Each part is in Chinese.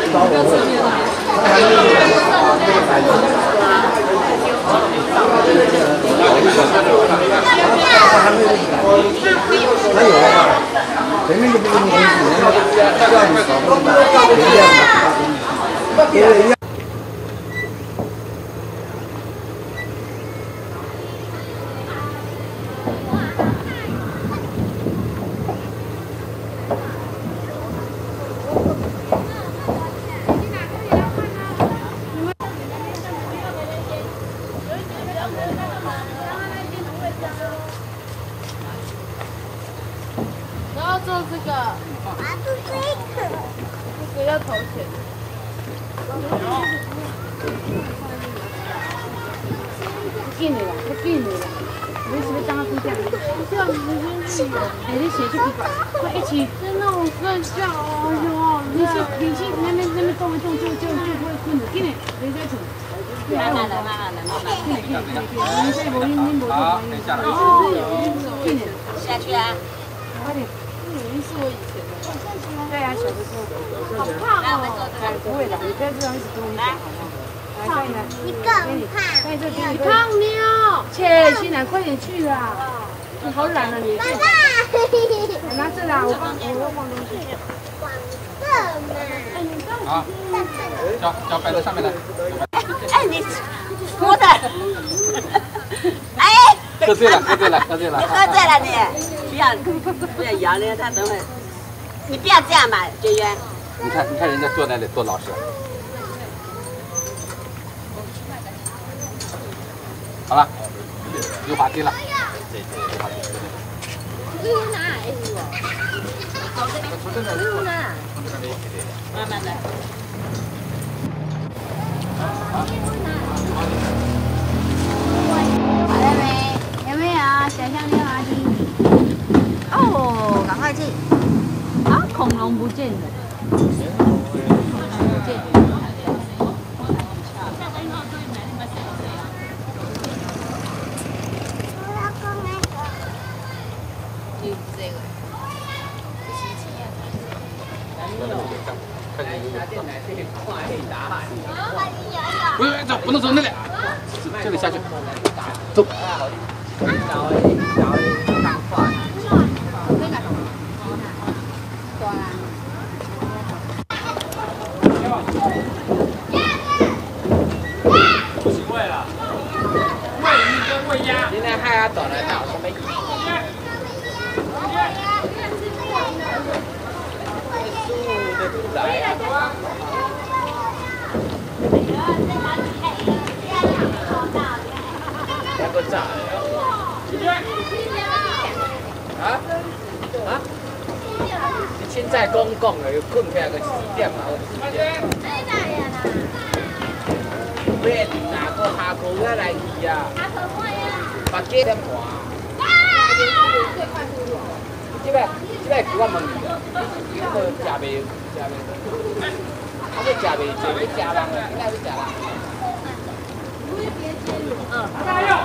前面就不给你分析， 然后做这个，这个要投钱。紧的啦，太紧的啦！你是不是当他睡觉？这样子先去，哎，你写去快一起真让我睡觉哦！你去那边动一动就会困的，紧的，你再存。来，慢慢。 好，等一下。 下去啊！快点，是我以前的。对啊，小的时候。好胖哦！不会的，你不要这样一直跟我讲好不好？来，你更胖。你胖妞，切，新来快点去啦！你好懒啊你。爸爸。拿这啦，我放东西。往这嘛。 好，脚摆在上面来。 哎，你摸的，哎， 喝醉了。 你喝醉了你，不要摇了，他等会，你不要这样嘛，娟娟。 你看人家坐那里多老实。好了，有滑梯了。 慢慢的。 好了没？有没有想象溜滑梯？哦，赶快去！啊，恐龙不见了，不见。 不能走那里，这里下去，走。 今天还要找来找什么意思？树的住宅呀。那个炸啊！你凊彩讲了，又困起来个4点嘛，4点。咩？哪个下课要来去啊？把鸡点换。这个我问你啊，你个食袂？啊，你食袂济，你食人啊？你哪要食人？加油！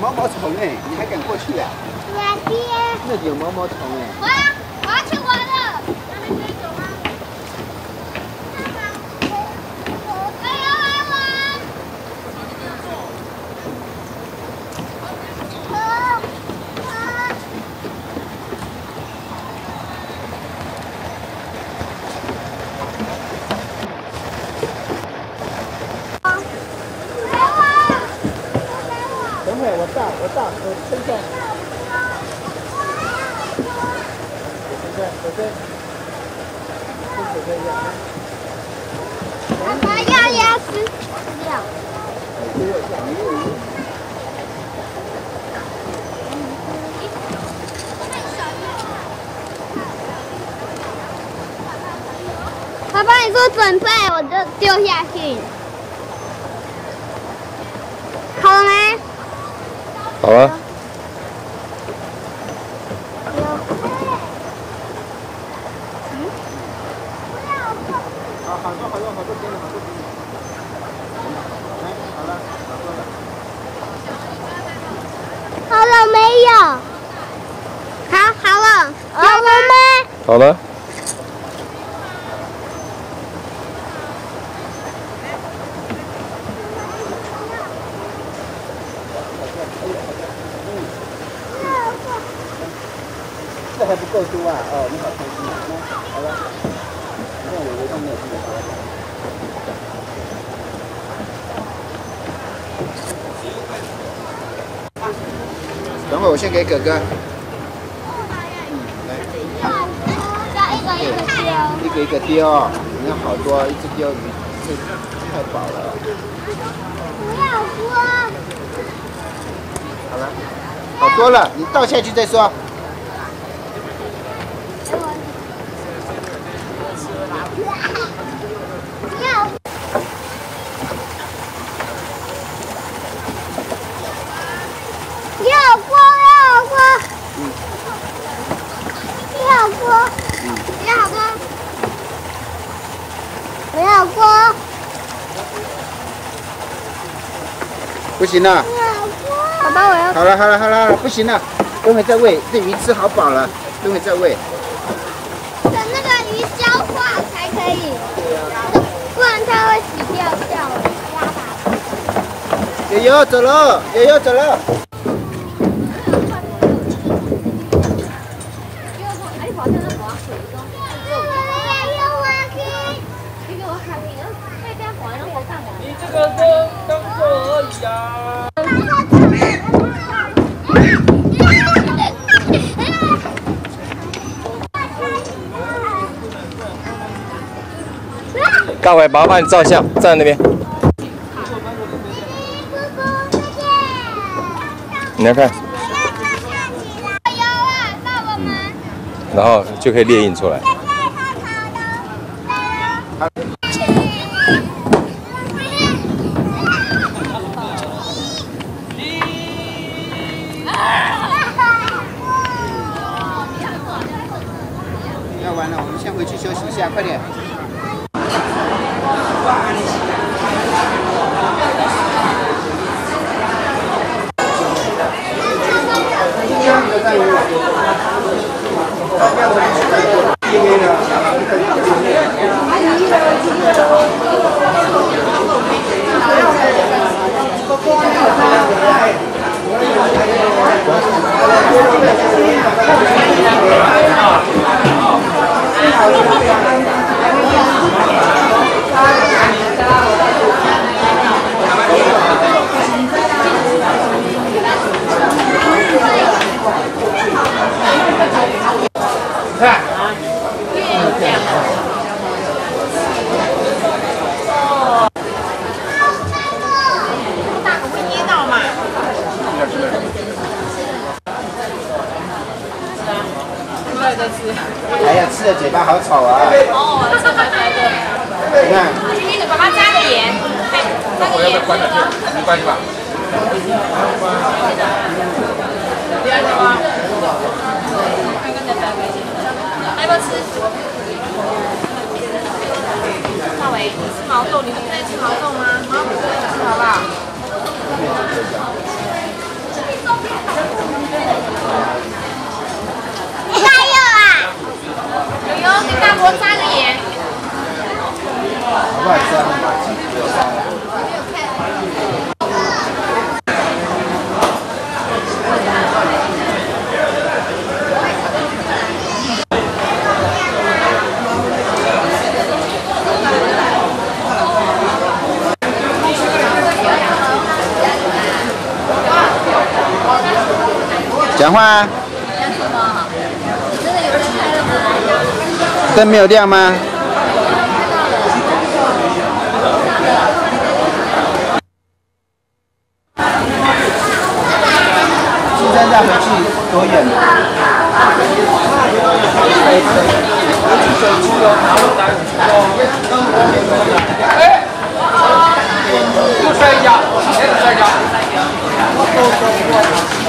毛毛虫哎，你还敢过去啊？那里有毛毛虫哎。 我要去玩了。 等会我上，我伸手。 爸爸要吃掉。爸爸，你说准备，我就丢下去。好了没？ 好了。 好多边了，好多边了。来，好了， 好了没有？好了，好了吗？ 好了。 这还不够多啊！哦，你好开心啊！好了，你看我都没有这么多。等会我先给哥哥。来，一个一个丢，你要好多，一直丢鱼，这太饱了。 不要说。 好了，好多了，你倒下去再说。 不要锅。 不行了。 爸爸，我要。 好了，不行了，等会再喂，这鱼吃好饱了，等会再喂。 等那个鱼消化才可以，不然它会死掉。 悠悠走了，悠悠走了。 你这个风当可以呀。 大伟，爸爸帮你照相，站在那边。你来看。然后就可以列印出来。 要完了，我们先回去休息一下，快点。哎呀，吃的嘴巴好丑啊！ 哦，这白白的。 你看， 那个爸爸加个盐，加个盐。 没关系吧？ 要不要吃？大伟，你吃毛豆，你不是在吃毛豆吗？毛豆吃好不好？ 讲话啊！ 讲什么？真的有人开了吗？ 灯没有亮吗？现在再回去多远？ 哎，又摔一跤，又摔一跤。